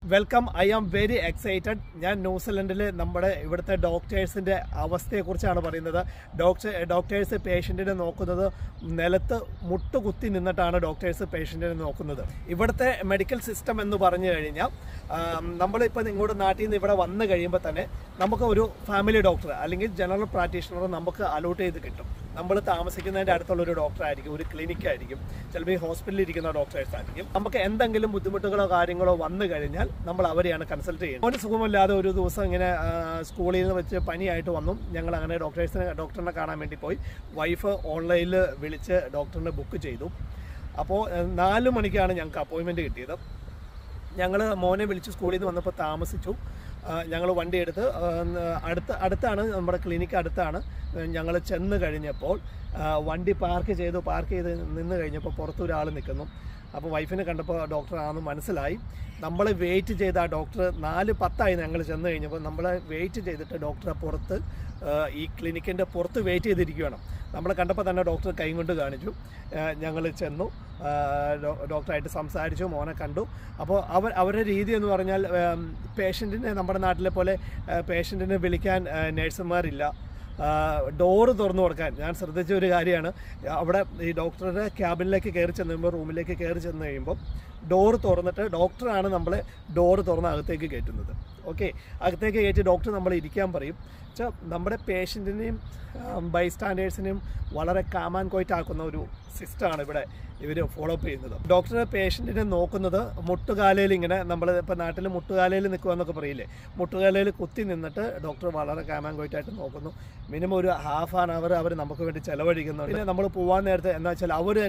Welcome. I am very excited. ഞാൻ ന്യൂസിലൻഡിൽ നമ്മുടെ ഇവിടുത്തെ ഡോക്ടേഴ്സിൻ്റെ അവസ്ഥയെക്കുറിച്ചാണ് പറയുന്നത്. ഡോക്ടേഴ്സ് പേഷ്യൻറ്റിനെ നോക്കുന്നത് നിലത്ത് മുട്ടുകുത്തി നിന്നിട്ടാണ് ഡോക്ടേഴ്സ് പേഷ്യൻറ്റിനെ നോക്കുന്നത്. ഇവിടുത്തെ മെഡിക്കൽ സിസ്റ്റം എന്ന് പറഞ്ഞു കഴിഞ്ഞാൽ നമ്മളിപ്പോൾ ഇങ്ങോട്ട് നാട്ടിൽ നിന്ന് ഇവിടെ വന്നു കഴിയുമ്പോൾ തന്നെ നമുക്ക് ഒരു ഫാമിലി ഡോക്ടർ അല്ലെങ്കിൽ ജനറൽ പ്രാക്ടീഷണർ നമുക്ക് അലോട്ട് ചെയ്ത് കിട്ടും. നമ്മൾ താമസിക്കുന്നതിൻ്റെ അടുത്തുള്ളൊരു ഡോക്ടറായിരിക്കും, ഒരു ക്ലിനിക്കായിരിക്കും, ചിലപ്പോൾ ഈ ഹോസ്പിറ്റലിൽ ഇരിക്കുന്ന ഡോക്ടേഴ്സ് ആയിരിക്കും. നമുക്ക് എന്തെങ്കിലും ബുദ്ധിമുട്ടുകളോ കാര്യങ്ങളോ വന്നു കഴിഞ്ഞാൽ നമ്മൾ അവരെയാണ് കൺസൾട്ട് ചെയ്യുന്നത്. ഒരു സുഖമില്ലാതെ ഒരു ദിവസം ഇങ്ങനെ സ്കൂളിൽ നിന്ന് വെച്ച് പനിയായിട്ട് വന്നു. ഞങ്ങൾ അങ്ങനെ ഡോക്ടറിനെ കാണാൻ വേണ്ടി പോയി. വൈഫ് ഓൺലൈനിൽ വിളിച്ച് ഡോക്ടറിനെ ബുക്ക് ചെയ്തു. അപ്പോൾ 4 മണിക്കാണ് ഞങ്ങൾക്ക് അപ്പോയിൻമെൻറ്റ് കിട്ടിയത്. ഞങ്ങൾ മോനെ വിളിച്ച് സ്കൂളിൽ നിന്ന് വന്നപ്പോൾ താമസിച്ചു. ഞങ്ങൾ വണ്ടി എടുത്ത് അടുത്താണ് നമ്മുടെ ക്ലിനിക്ക് അടുത്താണ്. ഞങ്ങൾ ചെന്ന് കഴിഞ്ഞപ്പോൾ വണ്ടി പാർക്ക് ചെയ്ത് നിന്ന് കഴിഞ്ഞപ്പോൾ പുറത്തൊരാൾ നിൽക്കുന്നു. അപ്പോൾ വൈഫിനെ കണ്ടപ്പോൾ ഡോക്ടറാണെന്ന് മനസ്സിലായി. നമ്മൾ വെയിറ്റ് ചെയ്ത ആ ഡോക്ടർ 4:10 ഞങ്ങൾ ചെന്ന് കഴിഞ്ഞപ്പോൾ നമ്മളെ വെയിറ്റ് ചെയ്തിട്ട് ഡോക്ടറെ പുറത്ത് ഈ ക്ലിനിക്കിൻ്റെ പുറത്ത് വെയിറ്റ് ചെയ്തിരിക്കുകയാണ്. നമ്മൾ കണ്ടപ്പോൾ തന്നെ ഡോക്ടർ കൈ കൊണ്ട് കാണിച്ചു. ഞങ്ങൾ ചെന്നു, ഡോക്ടറായിട്ട് സംസാരിച്ചു, മോനെ കണ്ടു. അപ്പോൾ അവരുടെ രീതി എന്ന് പറഞ്ഞാൽ പേഷ്യൻറ്റിനെ നമ്മുടെ നാട്ടിലെ പോലെ പേഷ്യൻറ്റിനെ വിളിക്കാൻ നേഴ്സുമാരില്ല. ഡോറ് തുറന്നു കൊടുക്കാൻ ഞാൻ ശ്രദ്ധിച്ച ഒരു കാര്യമാണ്. അവിടെ ഈ ഡോക്ടറുടെ ക്യാബിനിലേക്ക് കയറി ചെന്ന് കഴിയുമ്പോൾ റൂമിലേക്ക് കയറി ചെന്ന് കഴിയുമ്പോൾ ഡോറ് തുറന്നിട്ട് ഡോക്ടറാണ് നമ്മളെ ഡോറ് തുറന്ന് അകത്തേക്ക് കയറ്റുന്നത്. ഓക്കെ, അകത്തേക്ക് കയറ്റി ഡോക്ടർ നമ്മൾ ഇരിക്കാൻ പറയും. വെച്ചാൽ നമ്മുടെ പേഷ്യൻറ്റിനെയും ബൈസ്റ്റാൻഡേഴ്സിനെയും വളരെ കാമാൻ കോയിട്ടാക്കുന്ന ഒരു സിസ്റ്റമാണ് ഇവിടെ ഇവർ ഫോളോ അപ്പ് ചെയ്യുന്നത്. ഡോക്ടറെ പേഷ്യൻറ്റിനെ നോക്കുന്നത് മുട്ടുകാലയിൽ ഇങ്ങനെ നമ്മൾ ഇപ്പോൾ നാട്ടിൽ മുട്ടുകാലയിൽ നിൽക്കുക പറയില്ലേ, മുട്ടുകാലയിൽ കുത്തി നിന്നിട്ട് ഡോക്ടർ വളരെ കാമാൻ കോയിട്ടായിട്ട് നോക്കുന്നു. മിനിമം ഒരു ഹാഫ് ആൻ അവർ നമുക്ക് വേണ്ടി ചിലവഴിക്കുന്നുണ്ട്. പിന്നെ നമ്മൾ പോകാൻ നേരത്തെ എന്താ വെച്ചാൽ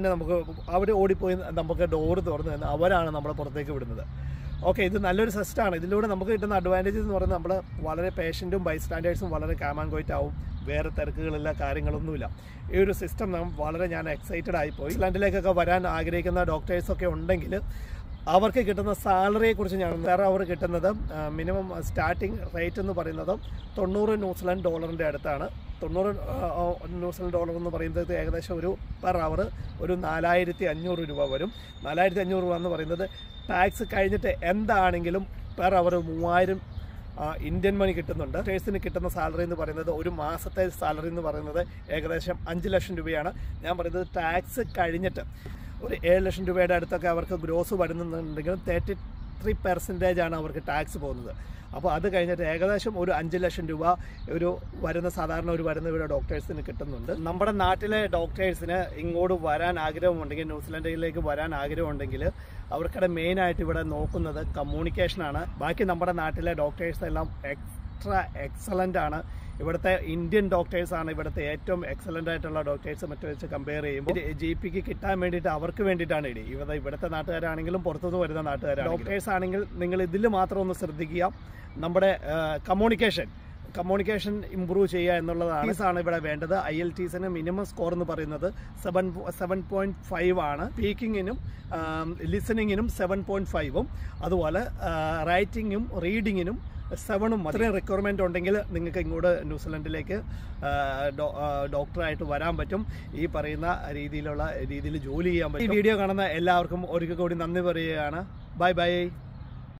അവർ ഓടിപ്പോയി നമുക്ക് ഡോറ് തുറന്ന് തന്നെ അവരാണ് നമ്മളെ പുറത്തേക്ക് വിടുന്നത്. ഓക്കെ, ഇത് നല്ലൊരു സിസ്റ്റമാണ്. ഇതിലൂടെ നമുക്ക് കിട്ടുന്ന അഡ്വാൻറ്റേജ് എന്ന് പറയുന്നത് നമ്മൾ വളരെ പേഷ്യൻറ്റും ബൈസ്റ്റാൻഡേഴ്സും വളരെ കാമാൻ കോയിട്ടാവും. വേറെ തിരക്കുകളില്ല, കാര്യങ്ങളൊന്നുമില്ല. ഈ ഒരു സിസ്റ്റം വളരെ ഞാൻ എക്സൈറ്റഡ് ആയിപ്പോയി. ന്യൂസിലാൻഡിലേക്കൊക്കെ വരാൻ ആഗ്രഹിക്കുന്ന ഡോക്ടേഴ്സൊക്കെ ഉണ്ടെങ്കിൽ അവർക്ക് കിട്ടുന്ന സാലറിയെക്കുറിച്ച് ഞാൻ അവർ കിട്ടുന്നത് മിനിമം സ്റ്റാർട്ടിങ് റേറ്റ് എന്ന് പറയുന്നത് $90 ന്യൂസിലാൻഡ് ഡോളറിൻ്റെ അടുത്താണ്. $90 ന്യൂസിലാൻഡ് ഡോളർ എന്ന് പറയുന്നത് ഏകദേശം ഒരു പെർ അവർ ഒരു 4500 രൂപ വരും. 4500 രൂപ എന്ന് പറയുന്നത് ടാക്സ് കഴിഞ്ഞിട്ട് എന്താണെങ്കിലും പെർ അവർ 3000 ഇന്ത്യൻ മണി കിട്ടുന്നുണ്ട്. ഡോക്ടേഴ്സിന് കിട്ടുന്ന സാലറി എന്ന് പറയുന്നത് ഒരു മാസത്തെ സാലറി എന്ന് പറയുന്നത് ഏകദേശം 5 ലക്ഷം രൂപയാണ്. ഞാൻ പറയുന്നത് ടാക്സ് കഴിഞ്ഞിട്ട് ഒരു 7 ലക്ഷം രൂപയുടെ അടുത്തൊക്കെ അവർക്ക് ഗ്രോസ് വരുന്നുണ്ടെങ്കിലും 33% അവർക്ക് ടാക്സ് പോകുന്നത്. അപ്പോൾ അത് കഴിഞ്ഞിട്ട് ഏകദേശം ഒരു 5 ലക്ഷം രൂപ സാധാരണ വരുന്ന ഇവിടെ ഡോക്ടേഴ്സിന് കിട്ടുന്നുണ്ട്. നമ്മുടെ നാട്ടിലെ ഡോക്ടേഴ്സിന് ഇങ്ങോട്ട് വരാൻ ആഗ്രഹമുണ്ടെങ്കിൽ, ന്യൂസിലാൻഡിലേക്ക് വരാൻ ആഗ്രഹമുണ്ടെങ്കിൽ അവർക്കിടെ മെയിനായിട്ട് ഇവിടെ നോക്കുന്നത് കമ്മ്യൂണിക്കേഷനാണ്. ബാക്കി നമ്മുടെ നാട്ടിലെ ഡോക്ടേഴ്സ് എല്ലാം എക്സ്ട്രാ എക്സലൻ്റ് ആണ്. ഇവിടുത്തെ ഇന്ത്യൻ ഡോക്ടേഴ്സാണ് ഇവിടുത്തെ ഏറ്റവും എക്സലൻ്റ് ആയിട്ടുള്ള ഡോക്ടേഴ്സ് മറ്റു വെച്ച് കമ്പയർ ചെയ്യുമ്പോൾ. GPക്ക് കിട്ടാൻ വേണ്ടിയിട്ട് അവർക്ക് വേണ്ടിയിട്ടാണ് ഇവിടുത്തെ നാട്ടുകാരാണെങ്കിലും പുറത്തുനിന്ന് വരുന്ന നാട്ടുകാരാണ്. ഡോക്ടേഴ്സ് ആണെങ്കിൽ നിങ്ങൾ ഇതിൽ മാത്രം ഒന്ന് ശ്രദ്ധിക്കുക. നമ്മുടെ കമ്മ്യൂണിക്കേഷൻ ഇമ്പ്രൂവ് ചെയ്യുക എന്നുള്ളതാണ് ഇവിടെ വേണ്ടത്. IELTSന് മിനിമം സ്കോർ എന്ന് പറയുന്നത് 7.5 ആണ്. സ്പീക്കിങ്ങിനും ലിസണിങ്ങിനും 7.5ഉം അതുപോലെ റൈറ്റിങ്ങും റീഡിങ്ങിനും 7ഉം. അത്രയും റിക്വയർമെൻറ്റ് ഉണ്ടെങ്കിൽ നിങ്ങൾക്ക് ഇങ്ങോട്ട് ന്യൂസിലൻഡിലേക്ക് ഡോക്ടറായിട്ട് വരാൻ പറ്റും. ഈ പറയുന്ന രീതിയിൽ ജോലി ചെയ്യാൻ പറ്റും. ഈ വീഡിയോ കാണുന്ന എല്ലാവർക്കും ഒരിക്കൽ കൂടി നന്ദി പറയുകയാണ്. ബൈ.